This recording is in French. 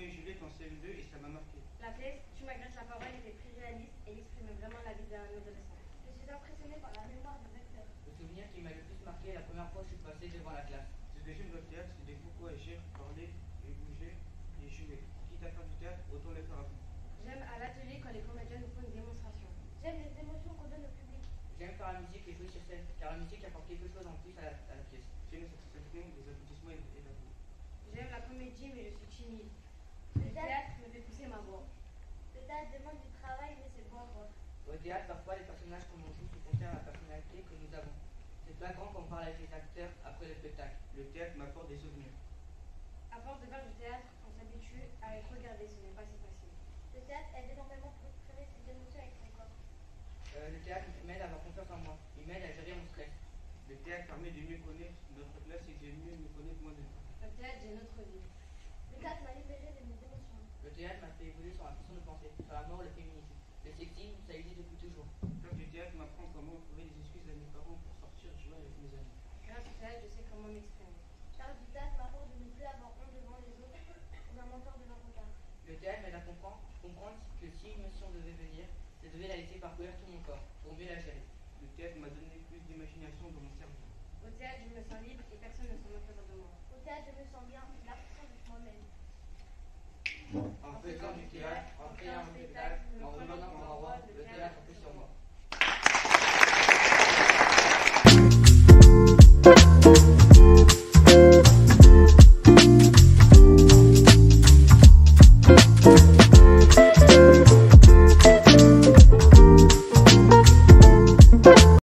et Juliette en CM2 et ça m'a marqué. La pièce Tu m'agresses la parole était très réaliste et exprimait vraiment la vie d'un adolescent. Je suis impressionnée par la mémoire du recteur. Le souvenir qui m'a le plus marqué la première fois que je suis passé devant la classe. C'est des films de théâtre, c'est des beaucoup agir, parler et bouger et jouer. Quitte à faire du théâtre, autant les faire à fond. J'aime à l'atelier quand les comédiens nous font une démonstration. J'aime les émotions qu'on donne au public. J'aime faire la musique et jouer sur scène, car la musique apporte quelque chose en plus à la pièce. J'aime les satisfactions, les applaudissements et la voix. J'aime la comédie mais je suis timide. Le Le théâtre me fait pousser ma voix. Le théâtre demande du travail, mais c'est bon à voir. Au théâtre, parfois, les personnages que l'on joue se confèrent à la personnalité que nous avons. C'est flagrant quand on parle avec les acteurs après le spectacle. Le théâtre m'apporte des souvenirs. À force de faire du théâtre, on s'habitue à être regardé, ce n'est pas si facile. Le théâtre aide énormément pour exprimer ses émotions avec son corps. Le théâtre m'aide à avoir confiance en moi. Il m'aide à gérer mon stress. Le théâtre permet de mieux connaître notre classe et de mieux nous connaître moi-même. Le théâtre, j'ai notre vie. Le théâtre m'a libérée de mes émotions. Le théâtre m'a fait évoluer sur ma façon de penser, sur la mort et le féminisme. Le sexisme, ça existe depuis toujours. Faire du théâtre m'apprend comment trouver des excuses à mes parents pour sortir jouer avec mes amis. Grâce au théâtre, je sais comment m'exprimer. Faire du théâtre m'apporte de ne plus avoir honte devant les autres ou d'un mentor de leur regard. Le théâtre m'aide à comprendre que si une émotion devait venir, je devais la laisser parcourir tout mon corps, pour mieux la gérer. Le théâtre m'a donné plus d'imagination dans mon cerveau. Au théâtre, je me sens libre et personne ne s'en moquera de moi. Au théâtre, je me sens bien, l'impression d'être moi-même. En faisant du théâtre, en créant un spectacle, en revenant pour un roi, le théâtre a pris sur moi. Thank you.